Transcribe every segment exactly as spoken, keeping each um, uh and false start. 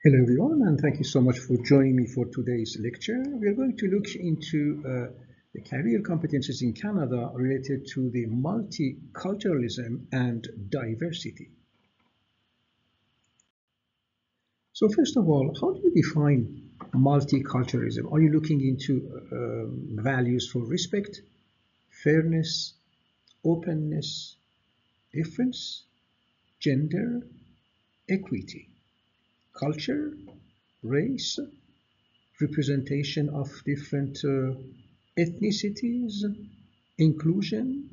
Hello everyone, and thank you so much for joining me for today's lecture. We are going to look into uh, the career competencies in Canada related to the multiculturalism and diversity. So first of all, how do you define multiculturalism? Are you looking into um, values for respect, fairness, openness, difference, gender, equity, culture, race, representation of different uh, ethnicities, inclusion,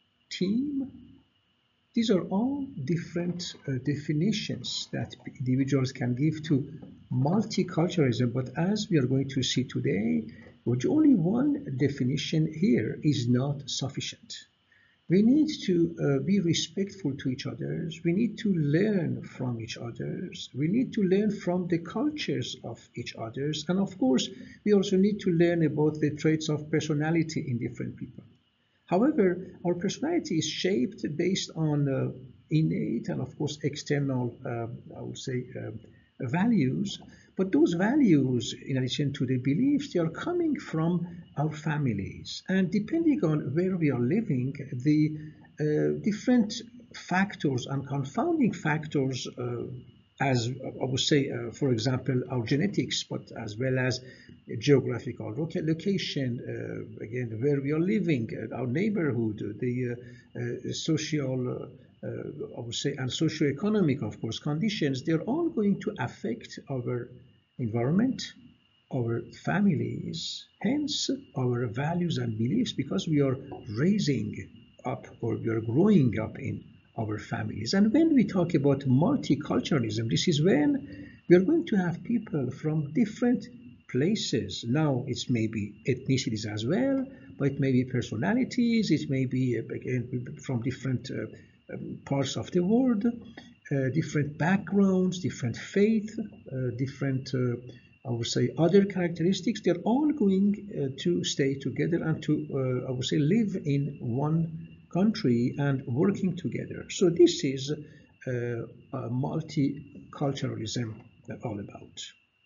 team. These are all different uh, definitions that individuals can give to multiculturalism. But as we are going to see today, with only one definition here is not sufficient. We need to uh, be respectful to each other. We need to learn from each other. We need to learn from the cultures of each other. And of course, we also need to learn about the traits of personality in different people. However, our personality is shaped based on uh, innate and, of course, external, uh, I would say, uh, values. But those values, in addition to the beliefs, they are coming from our families. And depending on where we are living, the uh, different factors and confounding factors uh, as I would say, uh, for example, our genetics, but as well as geographical location, uh, again, where we are living, uh, our neighborhood, the uh, uh, social, uh, I would say, and socio-economic, of course, conditions, they're all going to affect our environment, our families, hence our values and beliefs, because we are raising up or we are growing up in our families. And when we talk about multiculturalism, this is when we are going to have people from different places. Now, it's maybe ethnicities as well, but it may be personalities, it may be again from different uh, um, parts of the world, uh, different backgrounds, different faith, uh, different uh, I would say other characteristics. They're all going uh, to stay together and to uh, I would say live in one country and working together. So this is uh, uh, multiculturalism all about.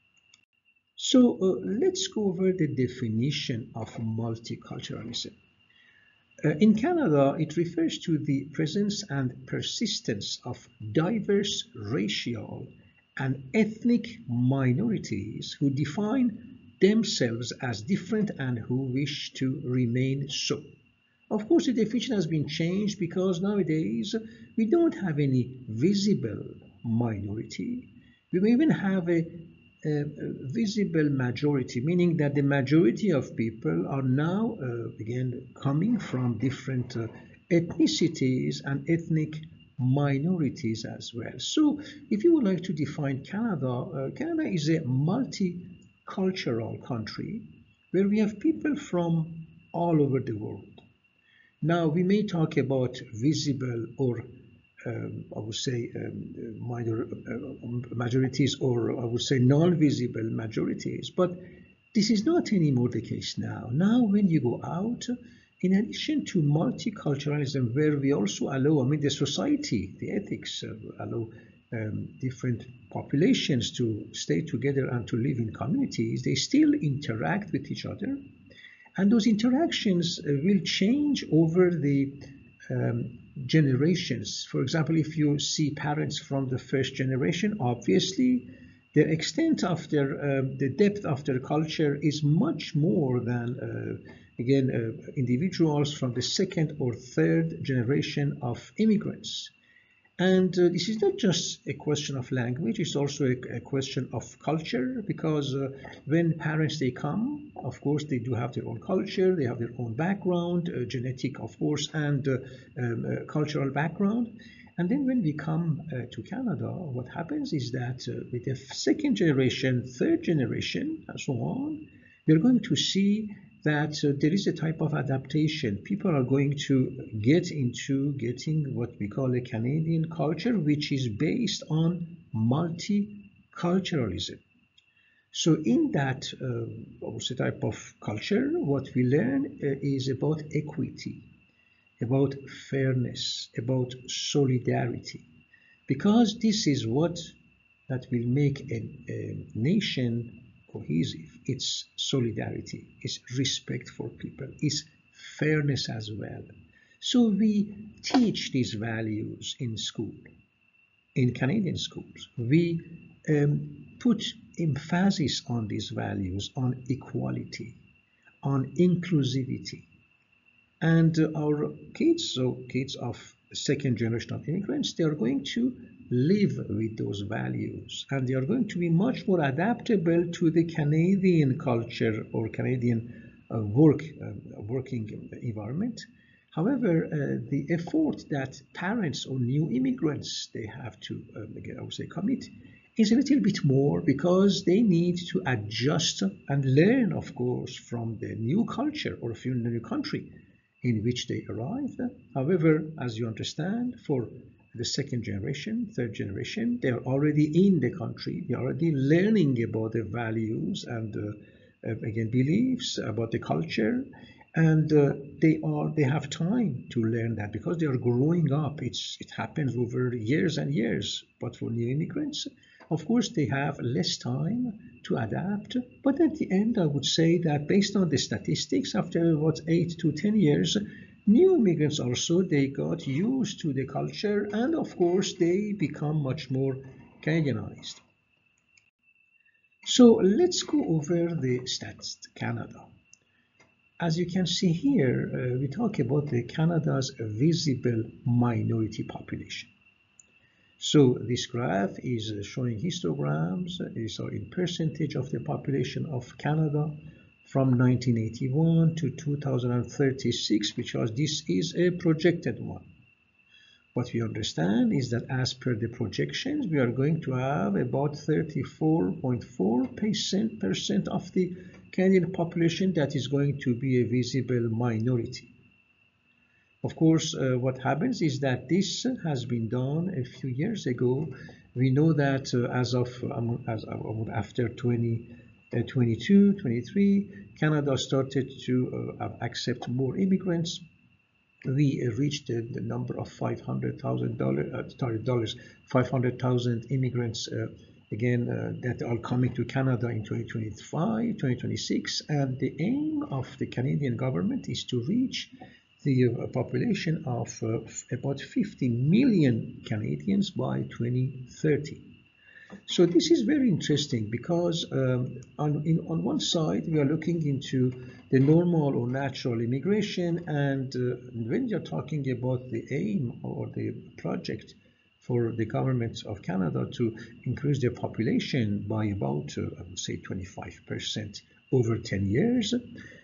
So uh, let's go over the definition of multiculturalism. Uh, in Canada, it refers to the presence and persistence of diverse racial and ethnic minorities who define themselves as different and who wish to remain so. Of course, the definition has been changed because nowadays we don't have any visible minority. We may even have a, a visible majority, meaning that the majority of people are now, uh, again, coming from different uh, ethnicities and ethnic minorities as well. So, if you would like to define Canada, uh, Canada is a multicultural country where we have people from all over the world. Now, we may talk about visible or um, I would say um, minor uh, majorities, or I would say non-visible majorities, but this is not anymore the case now. Now, when you go out, in addition to multiculturalism, where we also allow, I mean, the society, the ethics uh, allow um, different populations to stay together and to live in communities, they still interact with each other. And those interactions uh, will change over the um, generations. For example, if you see parents from the first generation, obviously the extent of their, uh, the depth of their culture is much more than, uh, again, uh, individuals from the second or third generation of immigrants. And uh, this is not just a question of language, it's also a, a question of culture, because uh, when parents they come, of course, they do have their own culture, they have their own background, uh, genetic, of course, and uh, um, uh, cultural background. And then when we come uh, to Canada, what happens is that uh, with the second generation, third generation, and so on, we're going to see that uh, there is a type of adaptation. People are going to get into getting what we call a Canadian culture, which is based on multiculturalism. So in that uh, type of culture, what we learn uh, is about equity, about fairness, about solidarity, because this is what that will make a, a nation cohesive. It's solidarity, it's respect for people, it's fairness as well. So we teach these values in school, in Canadian schools. We um, put emphasis on these values, on equality, on inclusivity. And uh, our kids, so kids of second generation of immigrants, they are going to live with those values, and they are going to be much more adaptable to the Canadian culture or Canadian uh, work uh, working environment. However, uh, the effort that parents or new immigrants they have to, um, again, I would say, commit is a little bit more, because they need to adjust and learn, of course, from the new culture or from the new country in which they arrived. However, as you understand, for the second generation, third generation, they are already in the country. They are already learning about the values and uh, uh, again beliefs about the culture, and uh, they are they have time to learn that because they are growing up. It's it happens over years and years. But for new immigrants, of course, they have less time to adapt. But at the end, I would say that based on the statistics, after what eight to ten years, new immigrants also they got used to the culture, and of course they become much more Canadianized. So let's go over the stats Canada. As you can see here, uh, we talk about the Canada's visible minority population. So this graph is showing histograms. These are in percentage of the population of Canada from nineteen eighty-one to two thousand thirty-six, because this is a projected one. What we understand is that as per the projections, we are going to have about thirty-four point four percent of the Canadian population that is going to be a visible minority. Of course, uh, what happens is that this has been done a few years ago. We know that uh, as of um, as uh, after twenty twenty-two, twenty-three, Canada started to uh, accept more immigrants. We uh, reached the, the number of five hundred thousand uh, dollars, five hundred thousand immigrants uh, again uh, that are coming to Canada in twenty twenty-five, twenty twenty-six, and the aim of the Canadian government is to reach the uh, population of uh, about fifty million Canadians by twenty thirty. So this is very interesting because um, on, in, on one side we are looking into the normal or natural immigration, and uh, when you're talking about the aim or the project for the government of Canada to increase their population by about, uh, I would say, twenty-five percent over ten years,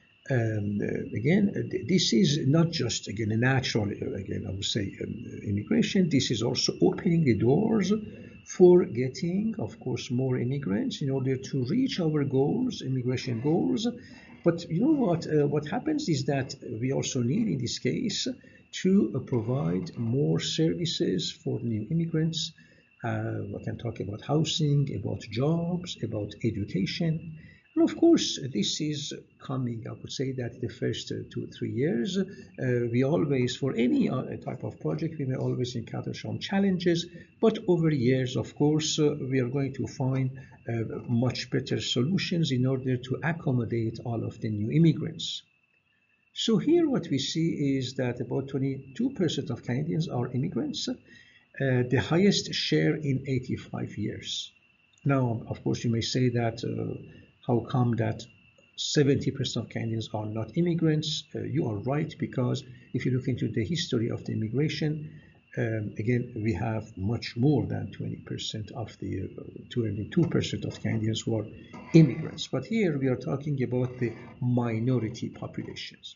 um, uh, again, uh, this is not just, again, a natural, uh, again, I would say, um, immigration. This is also opening the doors for getting, of course, more immigrants in order to reach our goals, immigration goals. But you know what? Uh, what happens is that we also need, in this case, to uh, provide more services for new immigrants. Uh, we can talk about housing, about jobs, about education. And of course, this is coming, I would say that the first uh, two or three years, uh, we always, for any uh, type of project, we may always encounter some challenges, but over years, of course, uh, we are going to find uh, much better solutions in order to accommodate all of the new immigrants. So here what we see is that about twenty-two percent of Canadians are immigrants, uh, the highest share in eighty-five years. Now, of course, you may say that uh, how come that seventy percent of Canadians are not immigrants? Uh, you are right, because if you look into the history of the immigration, um, again, we have much more than twenty percent of the uh, twenty-two percent of Canadians who are immigrants. But here we are talking about the minority populations.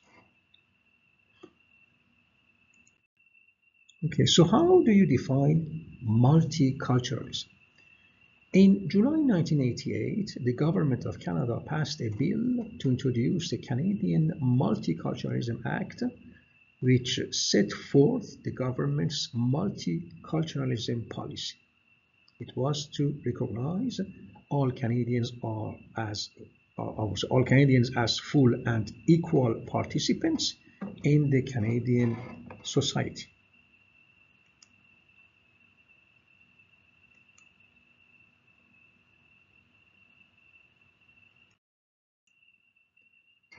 Okay, so how do you define multiculturalism? In July nineteen eighty-eight, the Government of Canada passed a bill to introduce the Canadian Multiculturalism Act, which set forth the government's multiculturalism policy. It was to recognize all Canadians are as all Canadians as full and equal participants in the Canadian society.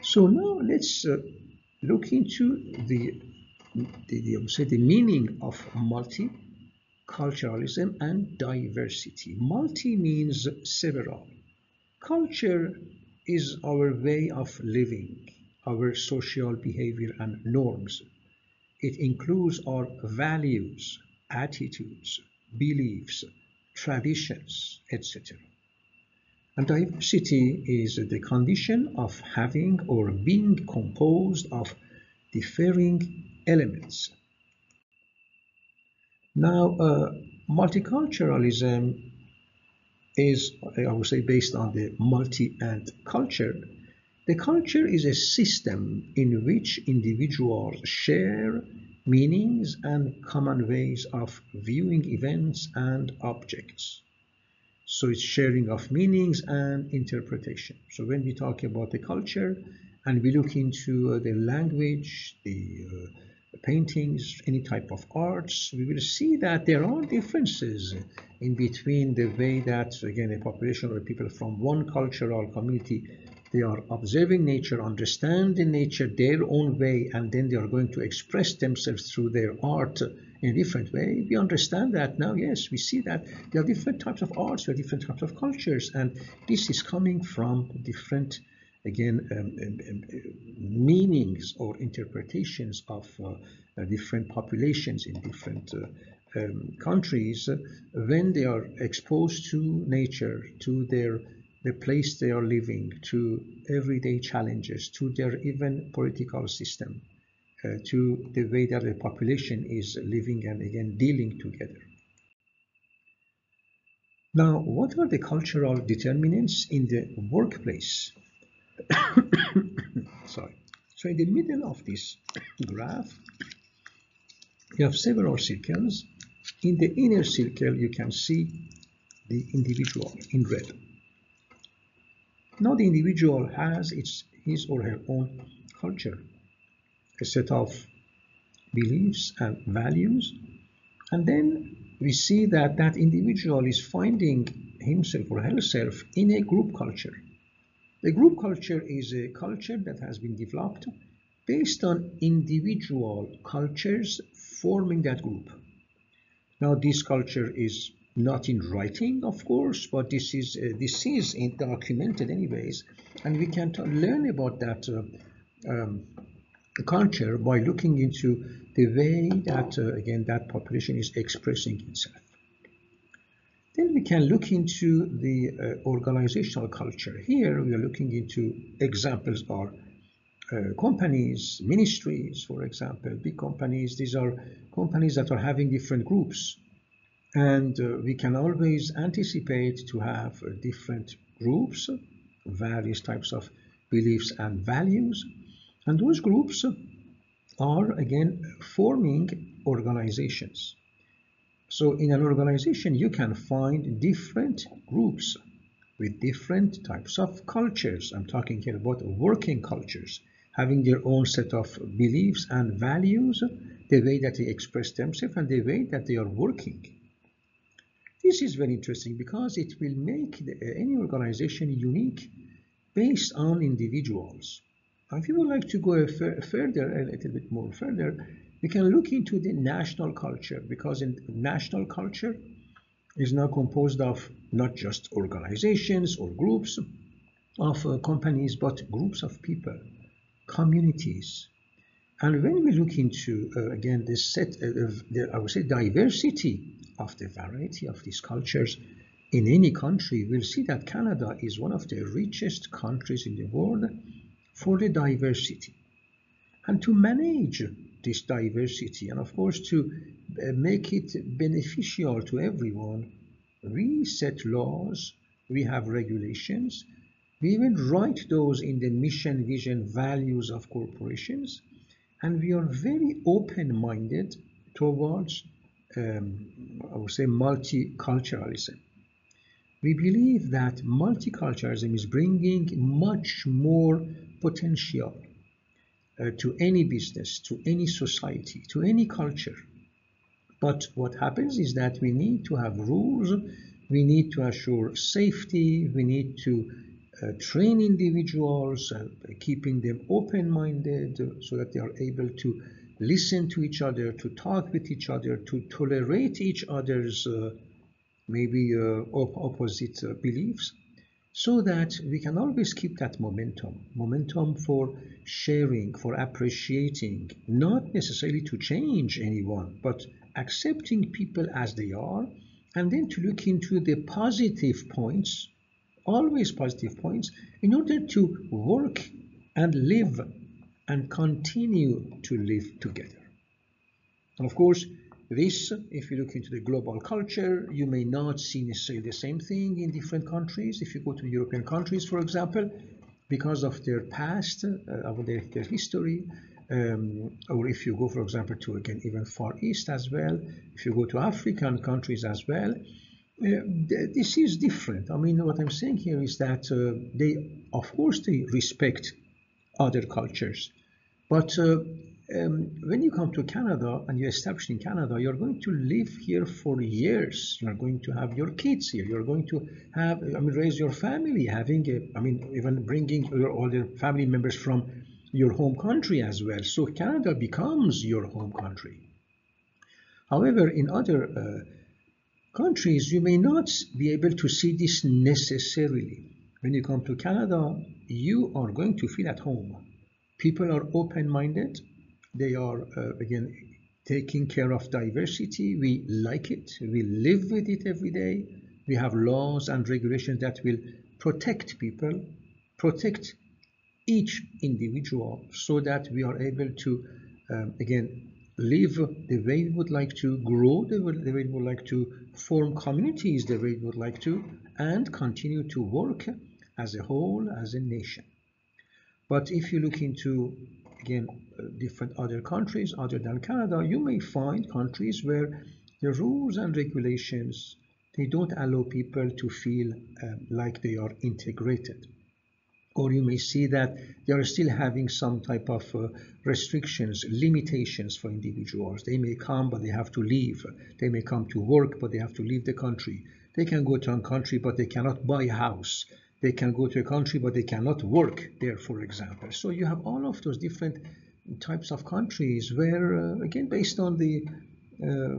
So now let's uh, look into the, the, the, I would say the meaning of multiculturalism and diversity. Multi means several. Culture is our way of living, our social behavior and norms. It includes our values, attitudes, beliefs, traditions, et cetera. And diversity is the condition of having or being composed of differing elements. Now, uh, multiculturalism is, I would say, based on the multi and culture. The culture is a system in which individuals share meanings and common ways of viewing events and objects. So it's sharing of meanings and interpretation. So when we talk about the culture and we look into uh, the language, the uh, paintings, any type of arts, we will see that there are differences in between the way that, again, a population or people from one cultural community, they are observing nature, understanding nature their own way, and then they are going to express themselves through their art in a different way. We understand that now, yes, we see that there are different types of arts, there are different types of cultures, and this is coming from different, again, um, um, um, meanings or interpretations of uh, uh, different populations in different uh, um, countries uh, when they are exposed to nature, to their the place they are living, to everyday challenges, to their even political system, uh, to the way that the population is living and again dealing together. Now, what are the cultural determinants in the workplace? Sorry. So in the middle of this graph, you have several circles. In the inner circle, you can see the individual in red. Now the individual has its, his or her own culture, a set of beliefs and values, and then we see that that individual is finding himself or herself in a group culture. The group culture is a culture that has been developed based on individual cultures forming that group. Now this culture is not in writing, of course, but this is uh, this is documented anyways, and we can learn about that uh, um, culture by looking into the way that uh, again that population is expressing itself. Then we can look into the uh, organizational culture. Here we are looking into examples are uh, companies, ministries, for example, big companies. These are companies that are having different groups. And uh, we can always anticipate to have uh, different groups, various types of beliefs and values. And those groups are, again, forming organizations. So in an organization, you can find different groups with different types of cultures. I'm talking here about working cultures, having their own set of beliefs and values, the way that they express themselves and the way that they are working. This is very interesting because it will make the, uh, any organization unique based on individuals. If you would like to go a further, a little bit more further, we can look into the national culture, because in national culture is now composed of not just organizations or groups of uh, companies, but groups of people, communities. And when we look into, uh, again, this set of, the, I would say, diversity of the variety of these cultures in any country, we'll see that Canada is one of the richest countries in the world for the diversity. And to manage this diversity, and of course to uh, make it beneficial to everyone, we set laws, we have regulations, we even write those in the mission, vision, values of corporations, and we are very open-minded towards, um, I would say, multiculturalism. We believe that multiculturalism is bringing much more potential uh, to any business, to any society, to any culture. But what happens is that we need to have rules, we need to assure safety, we need to uh, train individuals, uh, keeping them open-minded so that they are able to listen to each other, to talk with each other, to tolerate each other's uh, maybe uh, op opposite uh, beliefs, so that we can always keep that momentum, momentum for sharing, for appreciating, not necessarily to change anyone, but accepting people as they are, and then to look into the positive points, always positive points, in order to work and live and continue to live together. And of course, this, if you look into the global culture, you may not see necessarily the same thing in different countries. If you go to the European countries, for example, because of their past, uh, of their, their history, um, or if you go, for example, to, again, even Far East as well, if you go to African countries as well, uh, this is different. I mean, what I'm saying here is that uh, they, of course, they respect other cultures, but uh, um, when you come to Canada and you're established in Canada, you're going to live here for years. You're going to have your kids here. You're going to have, I mean, raise your family, having, a, I mean, even bringing your all the family members from your home country as well. So Canada becomes your home country. However, in other uh, countries, you may not be able to see this necessarily. When you come to Canada, you are going to feel at home. People are open-minded. They are, uh, again, taking care of diversity. We like it. We live with it every day. We have laws and regulations that will protect people, protect each individual, so that we are able to, um, again, live the way we would like to, grow the way we would like to, form communities the way we would like to, and continue to work as a whole, as a nation. But if you look into, again, uh, different other countries other than Canada, you may find countries where the rules and regulations, they don't allow people to feel um, like they are integrated. Or you may see that they are still having some type of uh, restrictions, limitations for individuals. They may come, but they have to leave. They may come to work, but they have to leave the country. They can go to a country, but they cannot buy a house. They can go to a country, but they cannot work there, for example. So you have all of those different types of countries where, uh, again, based on the, uh,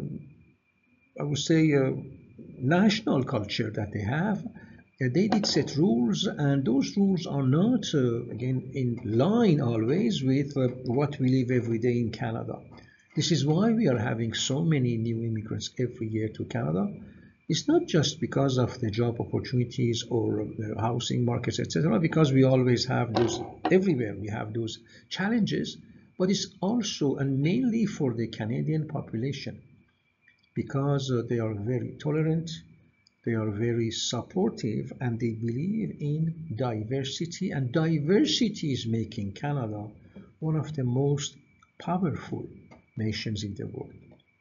I would say, uh, national culture that they have, uh, they did set rules, and those rules are not, uh, again, in line always with uh, what we live every day in Canada. This is why we are having so many new immigrants every year to Canada. It's not just because of the job opportunities or the housing markets, et cetera, because we always have those, everywhere we have those challenges, but it's also and mainly for the Canadian population, because uh, they are very tolerant, they are very supportive, and they believe in diversity, and diversity is making Canada one of the most powerful nations in the world.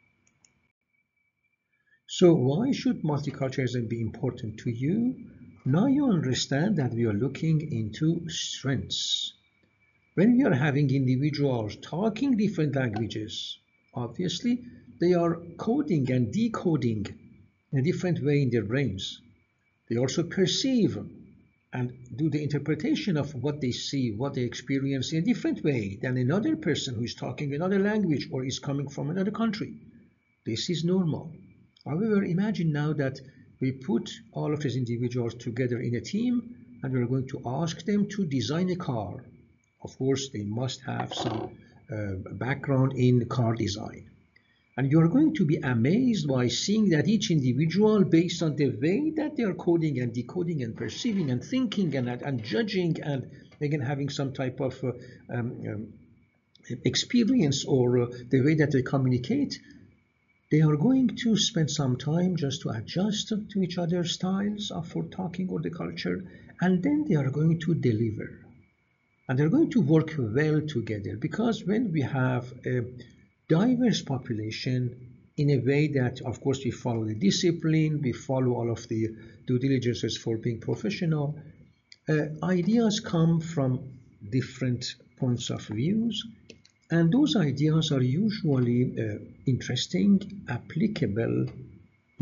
So why should multiculturalism be important to you? Now you understand that we are looking into strengths. When we are having individuals talking different languages, obviously they are coding and decoding in a different way in their brains. They also perceive and do the interpretation of what they see, what they experience in a different way than another person who is talking another language or is coming from another country. This is normal. However, imagine now that we put all of these individuals together in a team and we're going to ask them to design a car. Of course, they must have some uh, background in car design. And you're going to be amazed by seeing that each individual, based on the way that they are coding and decoding and perceiving and thinking and, and judging and again having some type of uh, um, um, experience or uh, the way that they communicate, they are going to spend some time just to adjust to each other's styles of for talking or the culture, and then they are going to deliver. And they're going to work well together, because when we have a diverse population in a way that, of course, we follow the discipline, we follow all of the due diligences for being professional, uh, ideas come from different points of views, and those ideas are usually uh, interesting, applicable,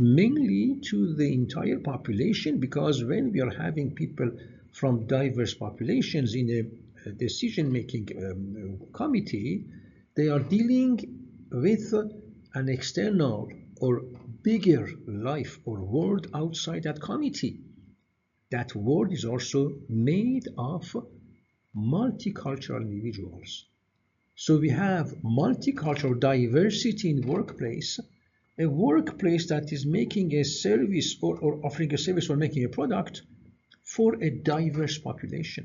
mainly to the entire population, because when we are having people from diverse populations in a decision-making um, committee, they are dealing with an external or bigger life or world outside that committee. That world is also made of multicultural individuals. So we have multicultural diversity in workplace, a workplace that is making a service or, or offering a service or making a product for a diverse population.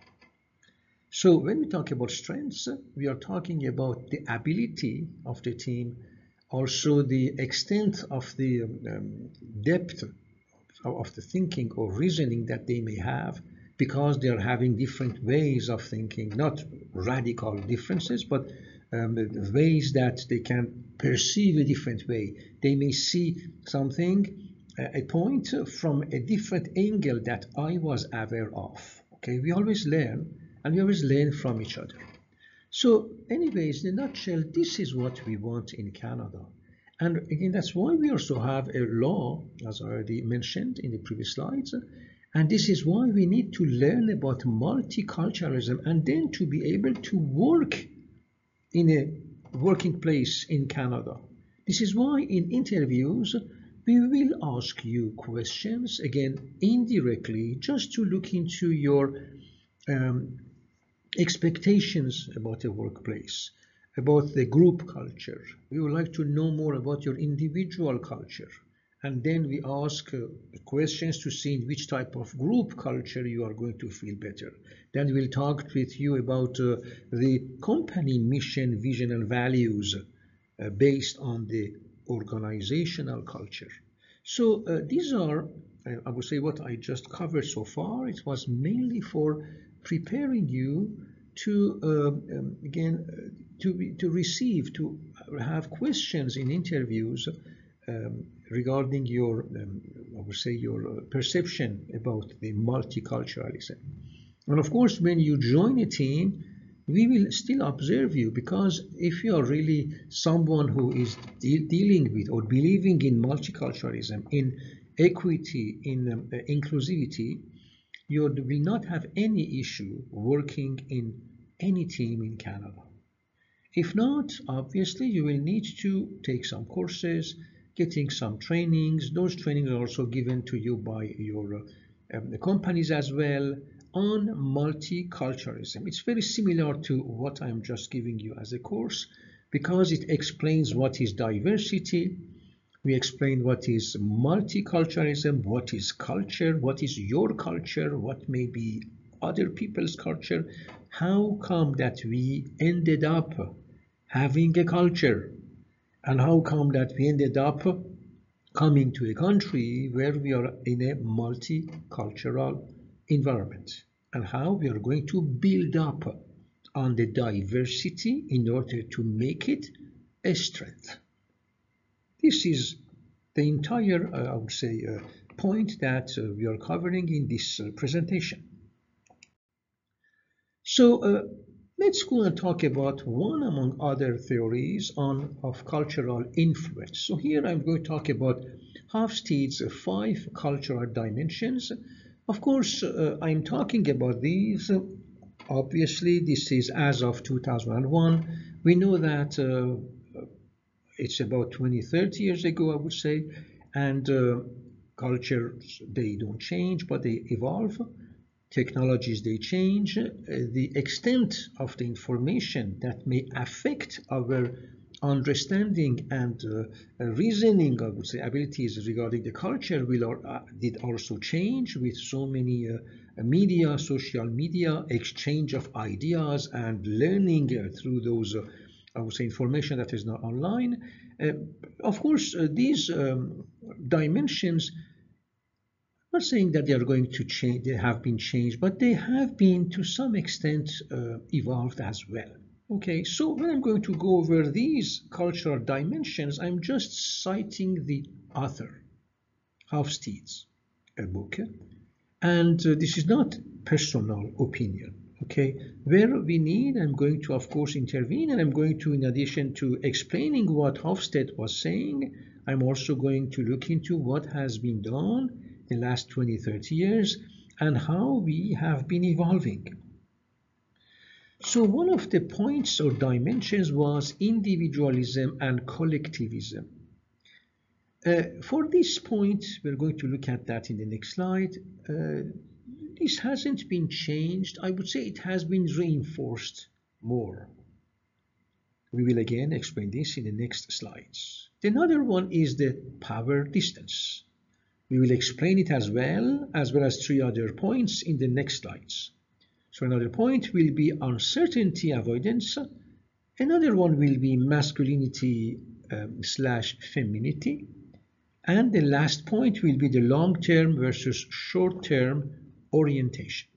So when we talk about strengths, we are talking about the ability of the team, also the extent of the um, depth of the thinking or reasoning that they may have, because they are having different ways of thinking, not radical differences, but um, ways that they can perceive a different way. They may see something, a point from a different angle that I was aware of. Okay, we always learn, and we always learn from each other. So anyways, in a nutshell, this is what we want in Canada. And again, that's why we also have a law, as I already mentioned in the previous slides. And this is why we need to learn about multiculturalism and then to be able to work in a working place in Canada. This is why in interviews, we will ask you questions, again, indirectly, just to look into your um, expectations about the workplace, about the group culture. We would like to know more about your individual culture. And then we ask uh, questions to see in which type of group culture you are going to feel better. Then we'll talk with you about uh, the company mission, vision, and values uh, based on the organizational culture. So uh, these are, uh, I would say, what I just covered so far. It was mainly for preparing you to, uh, um, again, uh, to, be, to receive, to have questions in interviews um, regarding your, um, I would say, your perception about the multiculturalism. And of course, when you join a team, we will still observe you, because if you are really someone who is de dealing with or believing in multiculturalism, in equity, in um, uh, inclusivity, you will not have any issue working in any team in Canada. If not, obviously, you will need to take some courses, getting some trainings. Those trainings are also given to you by your uh, um, companies as well, on multiculturalism. It's very similar to what I'm just giving you as a course, because it explains what is diversity. We explain what is multiculturalism, what is culture, what is your culture, what may be other people's culture. How come that we ended up having a culture, and how come that we ended up coming to a country where we are in a multicultural environment, and how we are going to build up on the diversity in order to make it a strength. This is the entire, uh, I would say, uh, point that uh, we are covering in this uh, presentation. So uh, let's go and talk about one among other theories on of cultural influence. So here I'm going to talk about Hofstede's five cultural dimensions. Of course, uh, I'm talking about these. Obviously, this is as of two thousand one. We know that uh, it's about twenty, thirty years ago, I would say, and uh, cultures, they don't change, but they evolve. Technologies, they change. Uh, the extent of the information that may affect our understanding and uh, uh, reasoning, I would say, abilities regarding the culture will or, uh, did also change with so many uh, media, social media, exchange of ideas and learning uh, through those uh, I would say information that is not online. Uh, of course, uh, these um, dimensions, I'm not saying that they are going to change, they have been changed, but they have been to some extent uh, evolved as well. Okay, so when I'm going to go over these cultural dimensions, I'm just citing the author, Hofstede's book, and uh, this is not personal opinion. Okay, where we need, I'm going to, of course, intervene, and I'm going to, in addition to explaining what Hofstede was saying, I'm also going to look into what has been done in the last twenty, thirty years and how we have been evolving. So one of the points or dimensions was individualism and collectivism. Uh, for this point, we're going to look at that in the next slide. Uh, this hasn't been changed. I would say it has been reinforced more. We will again explain this in the next slides. Another one is the power distance. We will explain it as well, as well as three other points in the next slides. So another point will be uncertainty avoidance. Another one will be masculinity um, slash femininity. And the last point will be the long-term versus short-term orientation.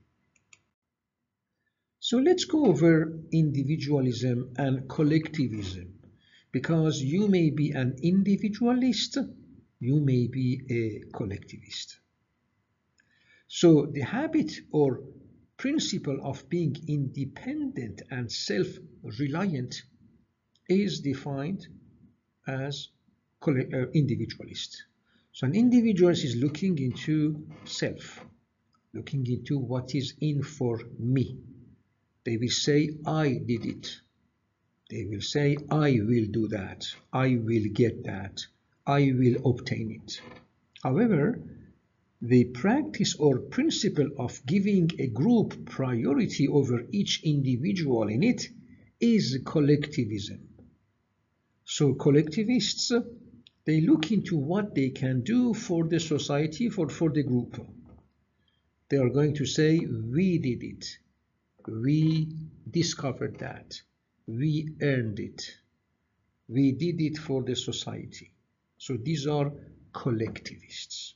So let's go over individualism and collectivism, because you may be an individualist, you may be a collectivist. So the habit or principle of being independent and self-reliant is defined as individualist. So an individualist is looking into self, looking into what is in for me. They will say, I did it. They will say, I will do that. I will get that. I will obtain it. However, the practice or principle of giving a group priority over each individual in it is collectivism. So collectivists, they look into what they can do for the society, for, for the group. They are going to say, we did it. We discovered that. We earned it. We did it for the society. So these are collectivists.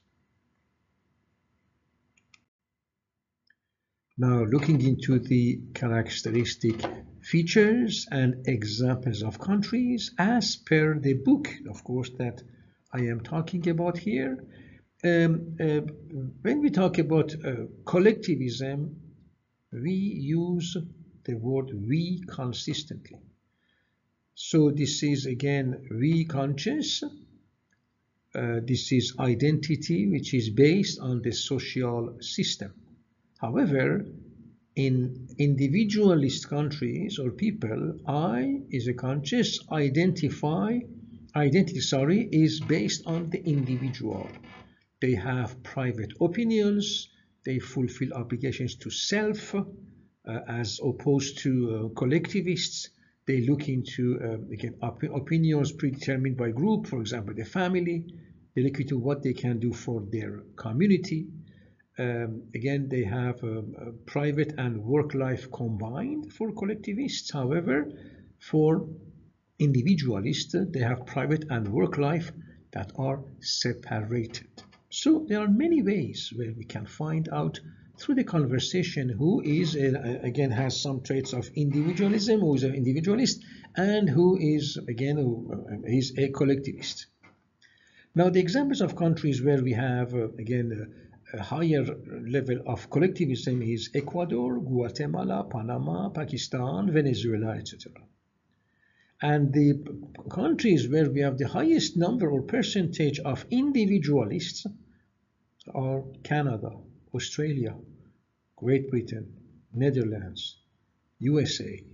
Now looking into the characteristic features and examples of countries as per the book, of course, that I am talking about here. Um, uh, when we talk about uh, collectivism, we use the word we consistently. So this is again we conscious. Uh, this is identity which is based on the social system. However, in individualist countries or people, I is a conscious identify identity sorry is based on the individual. They have private opinions, they fulfill obligations to self, uh, as opposed to uh, collectivists. They look into uh, again op opinions predetermined by group, for example the family. They look into what they can do for their community. Um, again, they have um, uh, private and work life combined for collectivists. However, for individualists, they have private and work life that are separated. So there are many ways where we can find out through the conversation who is, uh, again, has some traits of individualism, who is an individualist, and who is, again, who uh, is a collectivist. Now, the examples of countries where we have, uh, again, uh, a higher level of collectivism is Ecuador, Guatemala, Panama, Pakistan, Venezuela, et cetera. And the countries where we have the highest number or percentage of individualists are Canada, Australia, Great Britain, Netherlands, U S A,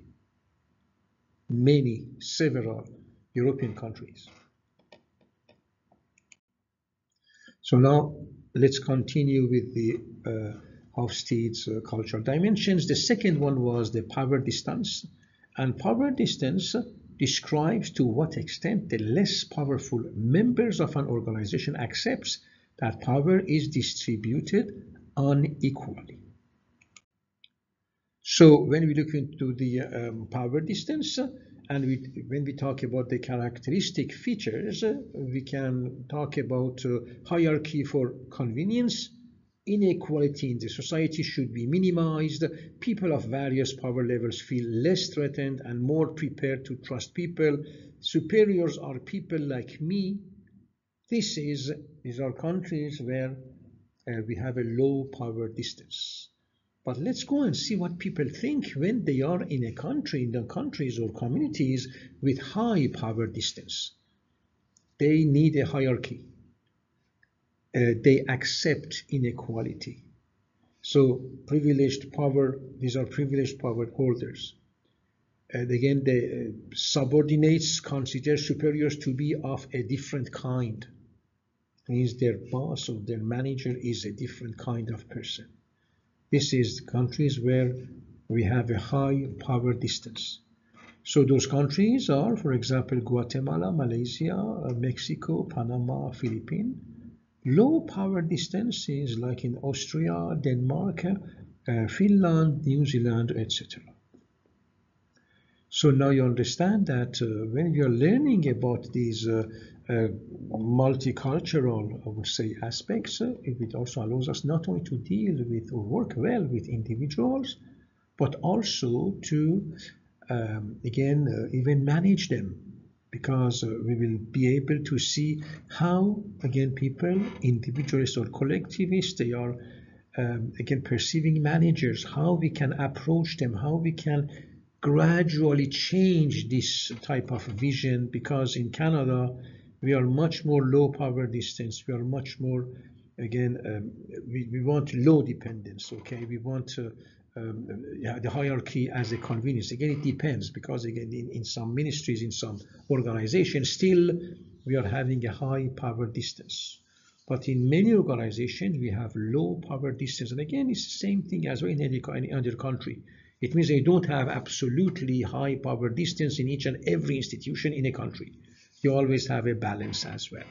many, several European countries. So now let's continue with the uh, Hofstede's uh, cultural dimensions. The second one was the power distance. And power distance describes to what extent the less powerful members of an organization accepts that power is distributed unequally. So when we look into the um, power distance, and we, when we talk about the characteristic features, we can talk about uh, hierarchy for convenience. Inequality in the society should be minimized. People of various power levels feel less threatened and more prepared to trust people. Superiors are people like me. This is, these are countries where uh, we have a low power distance. But let's go and see what people think when they are in a country, in the countries or communities with high power distance. They need a hierarchy. Uh, they accept inequality. So privileged power, these are privileged power holders. And again, the uh, subordinates consider superiors to be of a different kind. It means their boss or their manager is a different kind of person. This is countries where we have a high power distance. So those countries are, for example, Guatemala, Malaysia, uh, Mexico, Panama, Philippines. Low power distances like in Austria, Denmark, uh, Finland, New Zealand, et cetera. So now you understand that uh, when you're learning about these uh, uh, multicultural, I would say, aspects, uh, it also allows us not only to deal with or work well with individuals, but also to, um, again, uh, even manage them. Because uh, we will be able to see how, again, people, individualists or collectivists, they are, um, again, perceiving managers, how we can approach them, how we can gradually change this type of vision. Because in Canada, we are much more low power distance, we are much more, again, um, we, we want low dependence, okay? We want uh, Um, yeah, the hierarchy as a convenience. Again, it depends, because again, in, in some ministries, in some organizations, still we are having a high power distance. But in many organizations, we have low power distance. And again, it's the same thing as well in any, any other country. It means they don't have absolutely high power distance in each and every institution in a country. You always have a balance as well.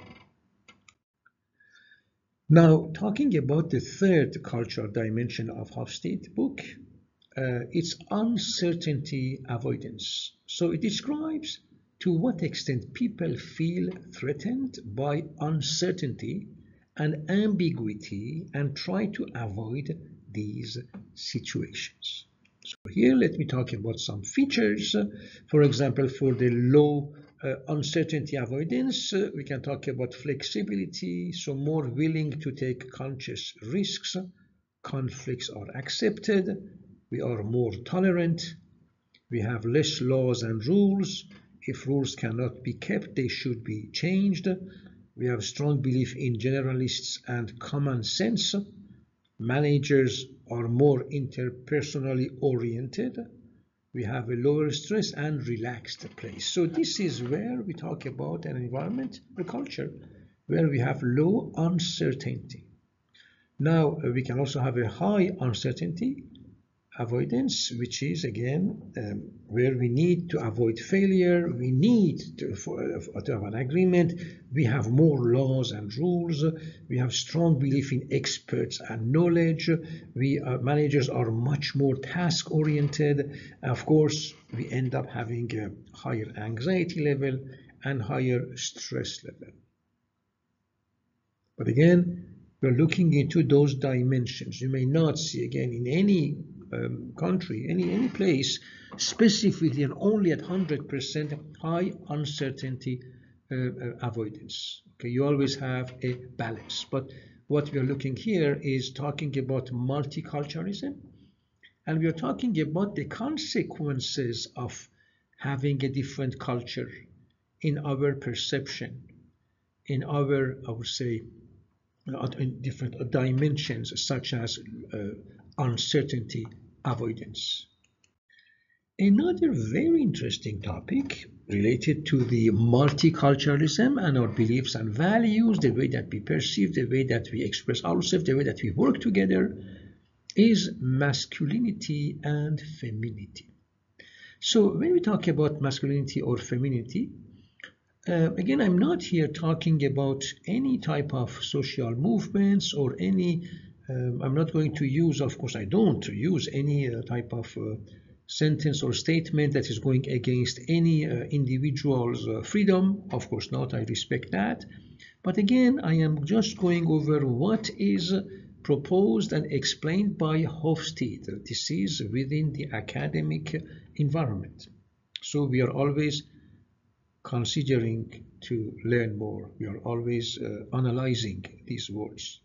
Now, talking about the third cultural dimension of Hofstede book, uh, it's uncertainty avoidance. So it describes to what extent people feel threatened by uncertainty and ambiguity and try to avoid these situations. So here let me talk about some features. For example, for the low uh, uncertainty avoidance, uh, we can talk about flexibility, so more willing to take conscious risks. Conflicts are accepted. We are more tolerant. We have less laws and rules. If rules cannot be kept, they should be changed. We have strong belief in generalists and common sense. Managers are more interpersonally oriented. We have a lower stress and relaxed place. So this is where we talk about an environment, a culture, where we have low uncertainty. Now, we can also have a high uncertainty avoidance, which is again um, where we need to avoid failure, we need to, for, uh, to have an agreement, we have more laws and rules, we have strong belief in experts and knowledge, we uh, managers are much more task oriented. Of course, we end up having a higher anxiety level and higher stress level. But again, we're looking into those dimensions. You may not see again in any um, country, any, any place, specifically and only at one hundred percent high uncertainty uh, uh, avoidance. Okay, you always have a balance. But what we are looking here is talking about multiculturalism, and we are talking about the consequences of having a different culture in our perception, in our, I would say, in different dimensions, such as uh, uncertainty avoidance. Another very interesting topic related to the multiculturalism and our beliefs and values, the way that we perceive, the way that we express ourselves, the way that we work together, is masculinity and femininity. So when we talk about masculinity or femininity, Uh, again, I'm not here talking about any type of social movements or any, um, I'm not going to use, of course I don't use any uh, type of uh, sentence or statement that is going against any uh, individual's uh, freedom. Of course not, I respect that. But again, I am just going over what is proposed and explained by Hofstede. This is within the academic environment. So we are always considering to learn more. We are always uh, analyzing these words.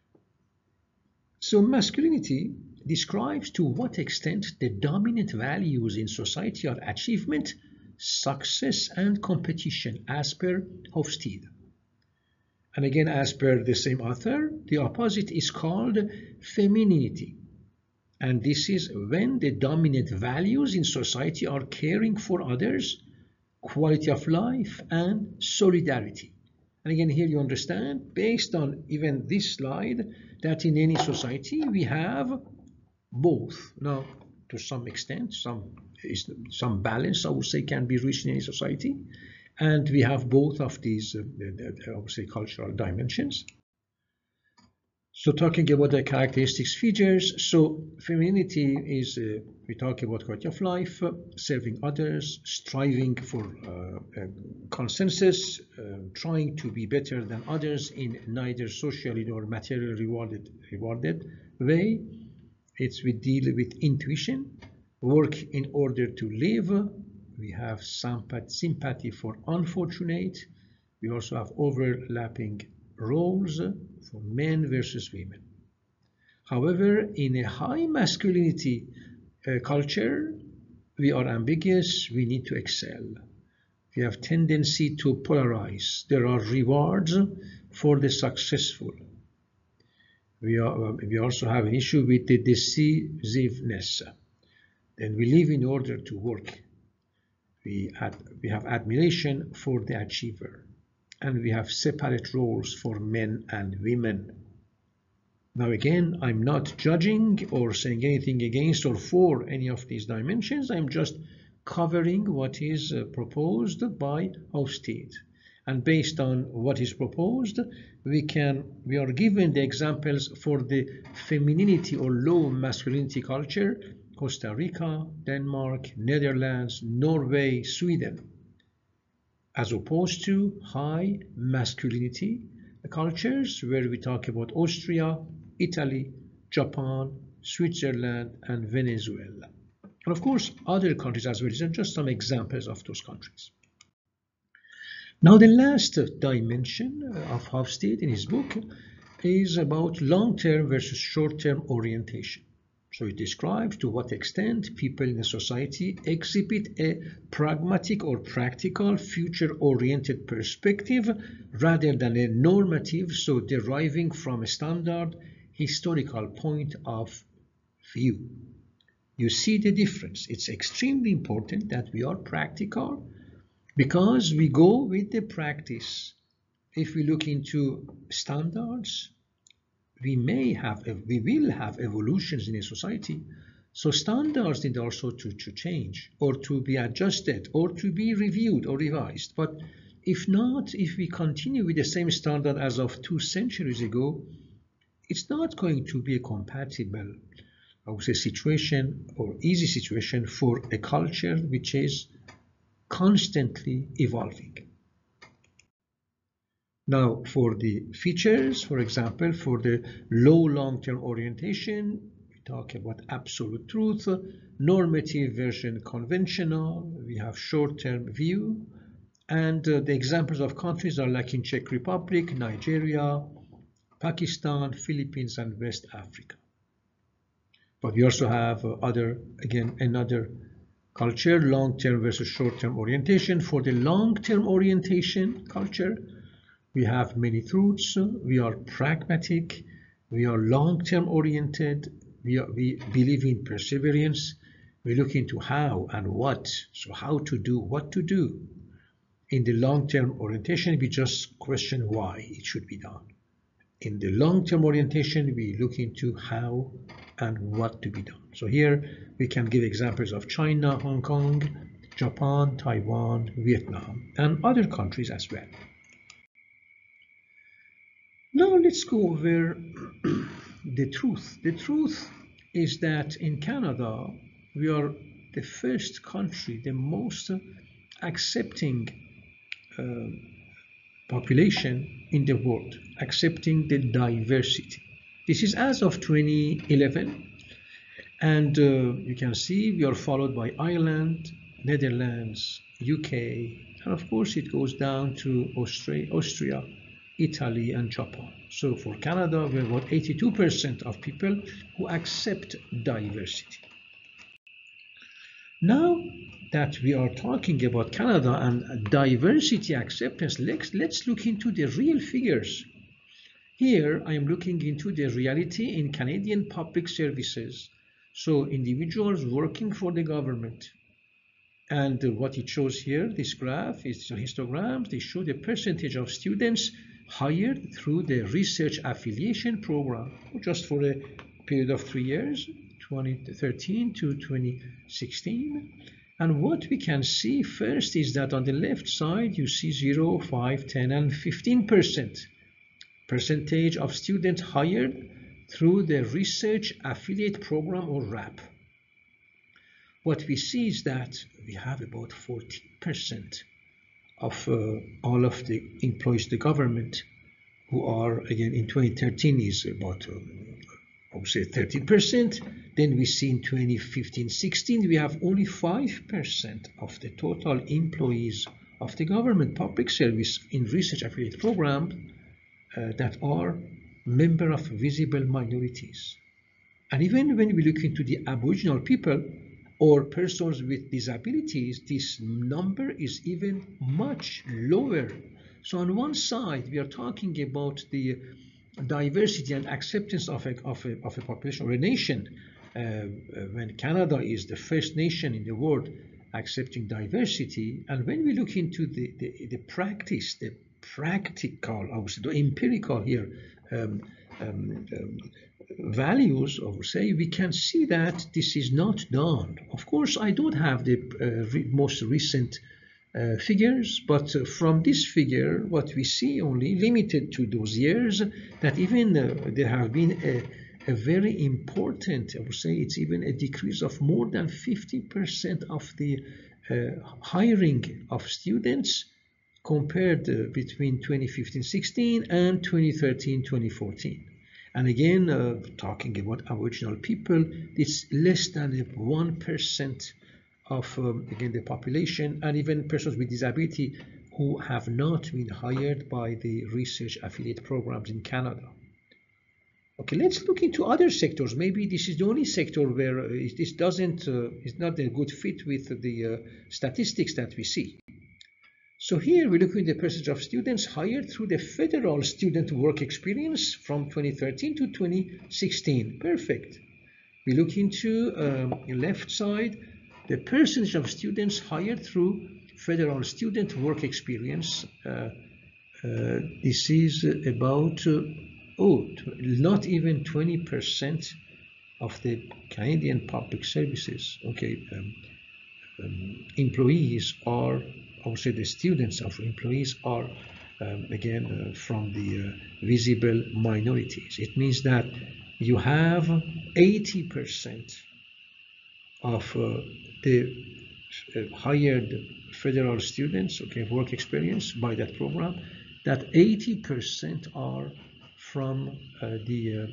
So masculinity describes to what extent the dominant values in society are achievement, success and competition, as per Hofstede. And again, as per the same author, the opposite is called femininity. And this is when the dominant values in society are caring for others, quality of life, and solidarity. And again, here you understand, based on even this slide, that in any society we have both. Now, to some extent, some some balance, I would say, can be reached in any society, and we have both of these, uh, I would say, cultural dimensions. So talking about the characteristics, features, so femininity is, uh, we talk about quality of life, uh, serving others, striving for uh, consensus, uh, trying to be better than others in neither socially nor materially rewarded, rewarded way. It's we deal with intuition, work in order to live. We have sympathy for unfortunate. We also have overlapping roles for men versus women. However, in a high masculinity uh, culture, we are ambiguous, we need to excel. We have tendency to polarize. There are rewards for the successful. We, are, we also have an issue with the decisiveness. Then we live in order to work. We, ad, we have admiration for the achiever. And we have separate roles for men and women. Now again, I'm not judging or saying anything against or for any of these dimensions. I'm just covering what is uh, proposed by Hofstede. And based on what is proposed, we can we are given the examples for the femininity or low masculinity culture: Costa Rica, Denmark, Netherlands, Norway, Sweden, as opposed to high masculinity cultures where we talk about Austria, Italy, Japan, Switzerland, and Venezuela. And of course, other countries as well. These are just some examples of those countries. Now, the last dimension of Hofstede in his book is about long-term versus short-term orientation. So it describes to what extent people in a society exhibit a pragmatic or practical future-oriented perspective rather than a normative, so deriving from a standard historical point of view. You see the difference. It's extremely important that we are practical because we go with the practice. If we look into standards, we may have, we will have evolutions in a society. So standards need also to, to change or to be adjusted or to be reviewed or revised. But if not, if we continue with the same standard as of two centuries ago, it's not going to be a compatible, I would say, situation or easy situation for a culture which is constantly evolving. Now, for the features, for example, for the low long-term orientation, we talk about absolute truth, normative version conventional, we have short-term view, and uh, the examples of countries are like in Czech Republic, Nigeria, Pakistan, Philippines, and West Africa. But we also have uh, other, again, another culture, long-term versus short-term orientation. For the long-term orientation culture, we have many truths, we are pragmatic, we are long-term oriented, we, are, we believe in perseverance, we look into how and what, so how to do, what to do. In the long-term orientation, we just question why it should be done. In the long-term orientation, we look into how and what to be done. So here we can give examples of China, Hong Kong, Japan, Taiwan, Vietnam, and other countries as well. Now let's go over the truth. The truth is that in Canada, we are the first country, the most accepting uh, population in the world, accepting the diversity. This is as of twenty eleven, and uh, you can see we are followed by Ireland, Netherlands, U K, and of course it goes down to Austria, Austria Italy, and Japan. So for Canada, we have about eighty-two percent of people who accept diversity. Now that we are talking about Canada and diversity acceptance, let's, let's look into the real figures. Here I am looking into the reality in Canadian public services. So individuals working for the government. And what it shows here, this graph is histograms. They show the percentage of students hired through the research affiliation program, just for a period of three years, twenty thirteen to twenty sixteen. And what we can see first is that on the left side, you see zero, five, ten, and fifteen percent percentage of students hired through the research affiliate program, or R A P. What we see is that we have about fourteen percent of uh, all of the employees of the government who are, again, in twenty thirteen is about, uh, I would say, thirteen percent. Then we see in twenty fifteen sixteen, we have only five percent of the total employees of the government public service in research affiliate program uh, that are member of visible minorities. And even when we look into the Aboriginal people or persons with disabilities, this number is even much lower. So on one side, we are talking about the diversity and acceptance of a, of a, of a population or a nation, uh, when Canada is the first nation in the world accepting diversity. And when we look into the, the, the practice, the practical, I would say, the empirical here, um, um, um, values, or say, we can see that this is not done. Of course, I don't have the uh, re most recent uh, figures, but uh, from this figure, what we see only limited to those years, that even uh, there have been a, a very important, I would say, it's even a decrease of more than fifty percent of the uh, hiring of students compared uh, between twenty fifteen sixteen and twenty thirteen twenty fourteen. And again, uh, talking about Aboriginal people, it's less than one percent of, um, again, the population, and even persons with disability who have not been hired by the research affiliate programs in Canada. Okay, let's look into other sectors. Maybe this is the only sector where uh, this doesn't, uh, is not a good fit with the uh, statistics that we see. So here we look at the percentage of students hired through the federal student work experience from twenty thirteen to twenty sixteen. Perfect. We look into um, the left side, the percentage of students hired through federal student work experience. Uh, uh, this is about, uh, oh, not even twenty percent of the Canadian public services. Okay, um, um, employees are, I would say, the students of employees are, um, again, uh, from the uh, visible minorities. It means that you have eighty percent of uh, the uh, hired federal students, okay, work experience by that program, that eighty percent are from uh, the uh,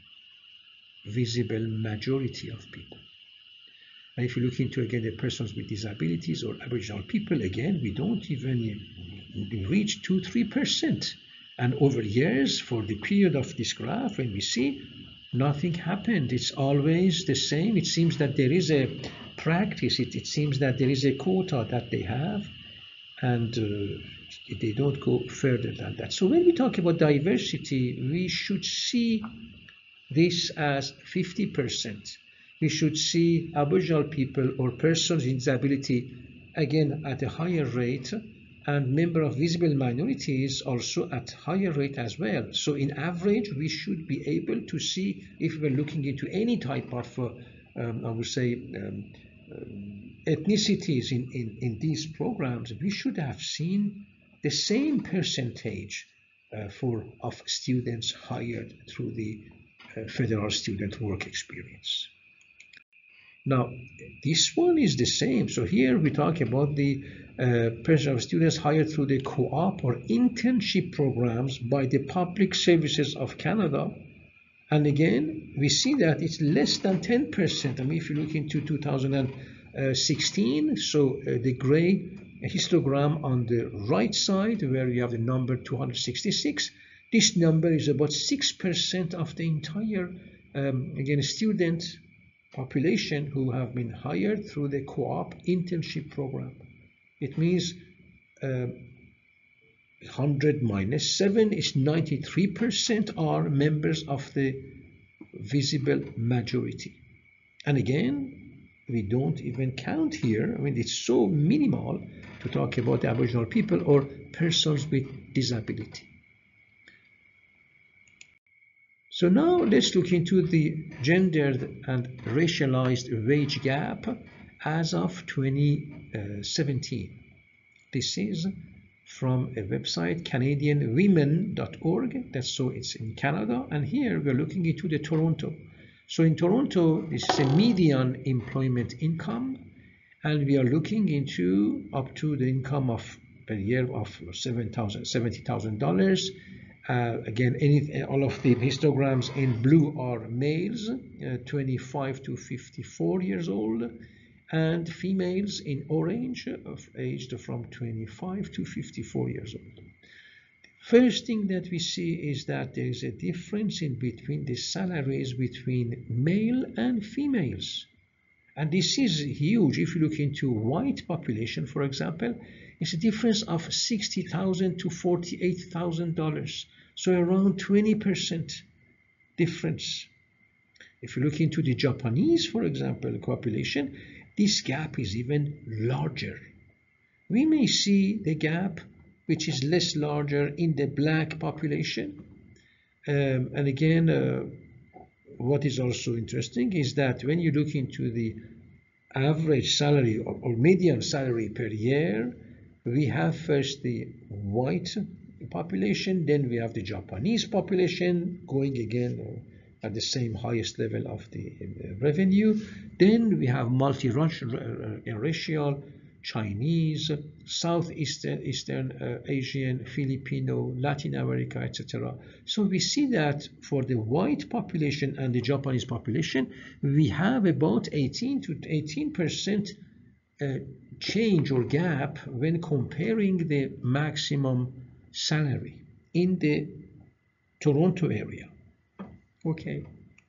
visible majority of people. And if you look into, again, the persons with disabilities or Aboriginal people, again, we don't even reach two to three percent. And over years, for the period of this graph, when we see, nothing happened. It's always the same. It seems that there is a practice. It, it seems that there is a quota that they have, and uh, they don't go further than that. So when we talk about diversity, we should see this as fifty percent. We should see Aboriginal people or persons with disability, again, at a higher rate, and member of visible minorities also at higher rate as well. So in average, we should be able to see, if we're looking into any type of, uh, um, I would say, um, um, ethnicities in, in, in these programs, we should have seen the same percentage uh, for of students hired through the uh, federal student work experience. Now, this one is the same. So here we talk about the uh, percentage of students hired through the co-op or internship programs by the public services of Canada. And again, we see that it's less than ten percent. I mean, if you look into two thousand sixteen, so uh, the gray histogram on the right side, where you have the number two hundred sixty-six, this number is about six percent of the entire, um, again, student population who have been hired through the co-op internship program. It means uh, one hundred minus seven is ninety-three percent are members of the visible majority. And again, we don't even count here. I mean, it's so minimal to talk about the Aboriginal people or persons with disability. So now let's look into the gendered and racialized wage gap as of twenty seventeen. This is from a website, Canadian Women dot org. That's so it's in Canada. And here we're looking into the Toronto. So in Toronto, this is a median employment income, and we are looking into up to the income of per year of seven thousand, seventy thousand dollars. Uh, again, any, all of the histograms in blue are males, uh, twenty-five to fifty-four years old, and females in orange, of aged from twenty-five to fifty-four years old. First thing that we see is that there is a difference in between the salaries between male and females. And this is huge. If you look into white population, for example, it's a difference of sixty thousand to forty-eight thousand dollars. So around twenty percent difference. If you look into the Japanese, for example, population, this gap is even larger. We may see the gap which is less larger in the black population. Um, and again, uh, what is also interesting is that when you look into the average salary or, or median salary per year, we have first the white population, then we have the Japanese population going again uh, at the same highest level of the uh, revenue. Then we have multi-racial, Chinese, Southeastern Eastern uh, Asian, Filipino, Latin America, et cetera. So we see that for the white population and the Japanese population, we have about eighteen to eighteen percent uh, change or gap when comparing the maximum salary in the Toronto area. Okay.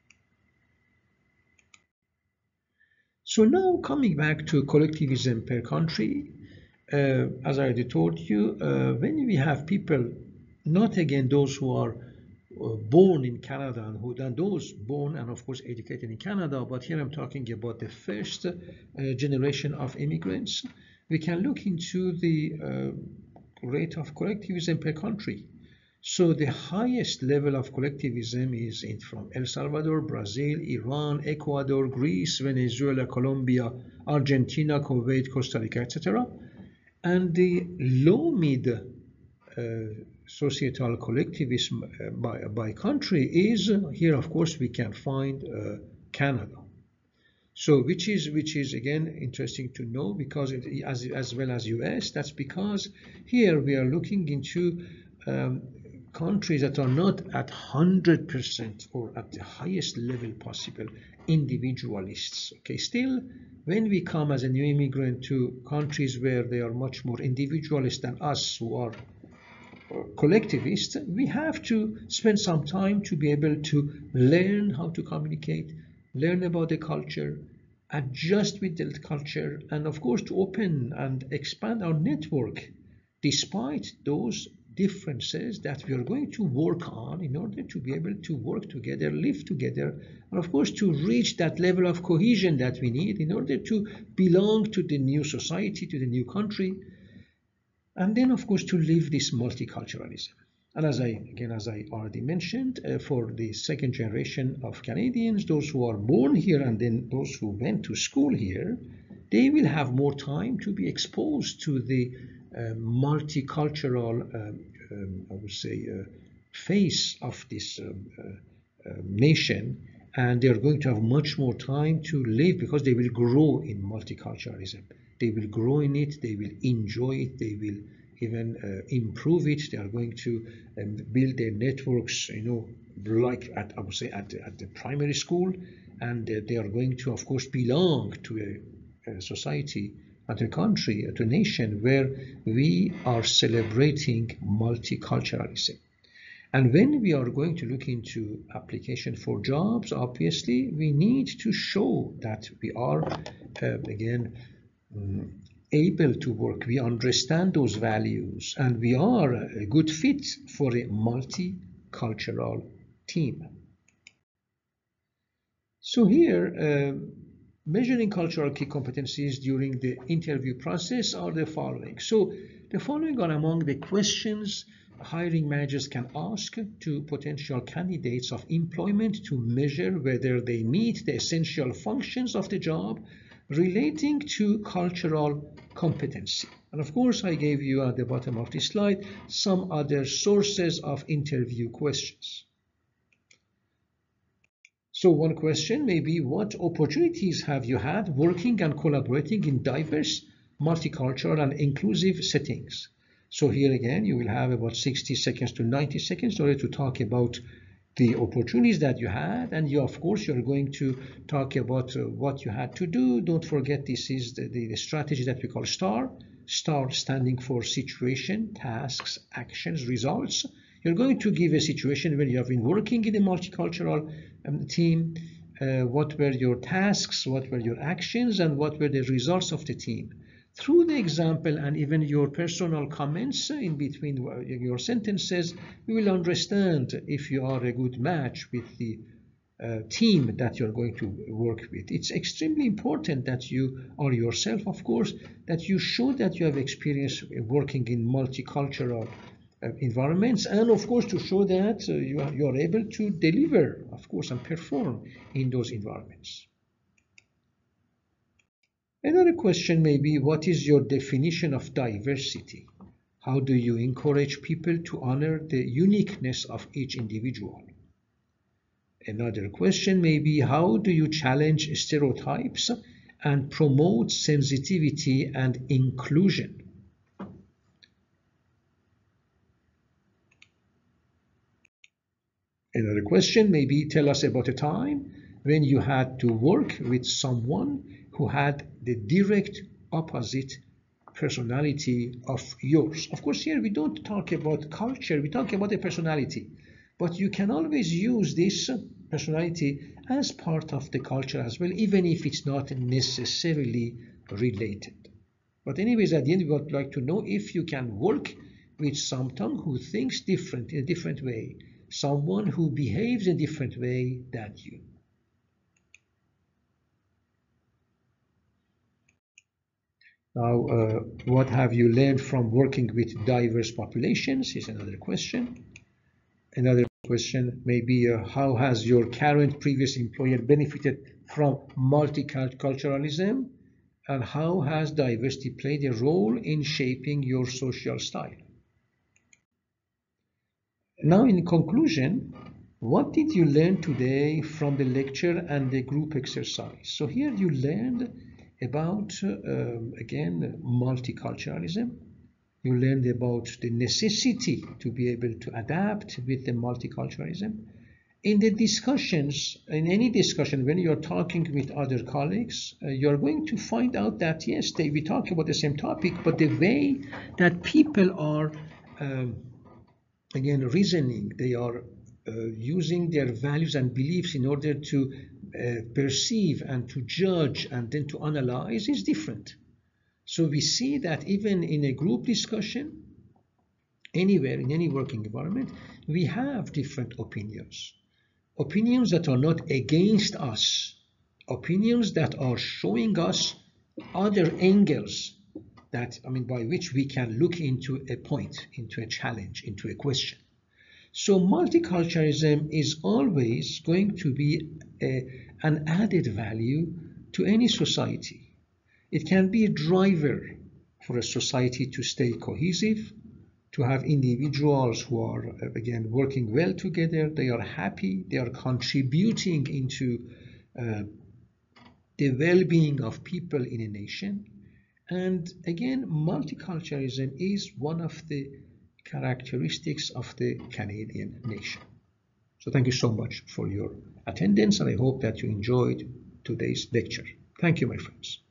So now coming back to collectivism per country, uh, as I already told you, uh, when we have people, not again those who are uh, born in Canada and who and those born and of course educated in Canada, but here I'm talking about the first uh, generation of immigrants, we can look into the uh, rate of collectivism per country. So the highest level of collectivism is in from El Salvador, Brazil, Iran, Ecuador, Greece, Venezuela, Colombia, Argentina, Kuwait, Costa Rica, et cetera. And the low-mid uh, societal collectivism uh, by, by country is, uh, here of course we can find uh, Canada. So which is which is again interesting to know, because it, as, as well as U S, that's because here we are looking into um, countries that are not at one hundred percent or at the highest level possible individualists. Okay, still when we come as a new immigrant to countries where they are much more individualist than us who are collectivists, we have to spend some time to be able to learn how to communicate, learn about the culture, adjust with the culture, and of course to open and expand our network despite those differences that we are going to work on in order to be able to work together, live together, and of course to reach that level of cohesion that we need in order to belong to the new society, to the new country, and then of course to live this multiculturalism. And as I, again, as I already mentioned, uh, for the second generation of Canadians, those who are born here and then those who went to school here, they will have more time to be exposed to the uh, multicultural, um, um, I would say, uh, face of this um, uh, uh, nation, and they are going to have much more time to live because they will grow in multiculturalism. They will grow in it, they will enjoy it, they will even uh, improve it. They are going to um, build their networks, you know, like at, I would say at, at the primary school, and uh, they are going to, of course, belong to a, a society, at a country, at a nation where we are celebrating multiculturalism. And when we are going to look into application for jobs, obviously, we need to show that we are, uh, again, um, able to work. We understand those values, and we are a good fit for a multicultural team. So here, uh, measuring cultural key competencies during the interview process are the following. So the following are among the questions hiring managers can ask to potential candidates of employment to measure whether they meet the essential functions of the job relating to cultural competency. And of course, I gave you at the bottom of this slide some other sources of interview questions. So one question may be, what opportunities have you had working and collaborating in diverse, multicultural and inclusive settings? So here again, you will have about sixty seconds to ninety seconds in order to talk about the opportunities that you had. And you, of course, you're going to talk about uh, what you had to do. Don't forget, this is the, the, the strategy that we call STAR. STAR standing for situation, tasks, actions, results. You're going to give a situation where you have been working in a multicultural um, team. Uh, what were your tasks, what were your actions, and what were the results of the team? Through the example and even your personal comments in between your sentences, we will understand if you are a good match with the uh, team that you're going to work with. It's extremely important that you are yourself, of course, that you show that you have experience working in multicultural uh, environments, and of course to show that uh, you, are, you are able to deliver, of course, and perform in those environments. Another question may be, what is your definition of diversity? How do you encourage people to honor the uniqueness of each individual? Another question may be, how do you challenge stereotypes and promote sensitivity and inclusion? Another question may be, tell us about a time when you had to work with someone who had the direct opposite personality of yours. Of course, here we don't talk about culture, we talk about a personality. But you can always use this personality as part of the culture as well, even if it's not necessarily related. But anyways, at the end, we would like to know if you can work with someone who thinks different in a different way, someone who behaves in a different way than you. Now, uh, what have you learned from working with diverse populations is another question. Another question may be, uh, how has your current previous employer benefited from multiculturalism, and how has diversity played a role in shaping your social style? Now, in conclusion, what did you learn today from the lecture and the group exercise? So here you learned about, uh, again, multiculturalism. You learned about the necessity to be able to adapt with the multiculturalism. In the discussions, in any discussion, when you're talking with other colleagues, uh, you're going to find out that, yes, they, we talk about the same topic, but the way that people are, um, again, reasoning, they are uh, using their values and beliefs in order to uh, perceive and to judge and then to analyze is different. So we see that even in a group discussion, anywhere, in any working environment, we have different opinions. Opinions that are not against us. Opinions that are showing us other angles that, I mean, by which we can look into a point, into a challenge, into a question. So multiculturalism is always going to be a, an added value to any society. It can be a driver for a society to stay cohesive, to have individuals who are, again, working well together, they are happy, they are contributing into uh, the well-being of people in a nation. And again, multiculturalism is one of the characteristics of the Canadian nation. So thank you so much for your attendance, and I hope that you enjoyed today's lecture. Thank you, my friends.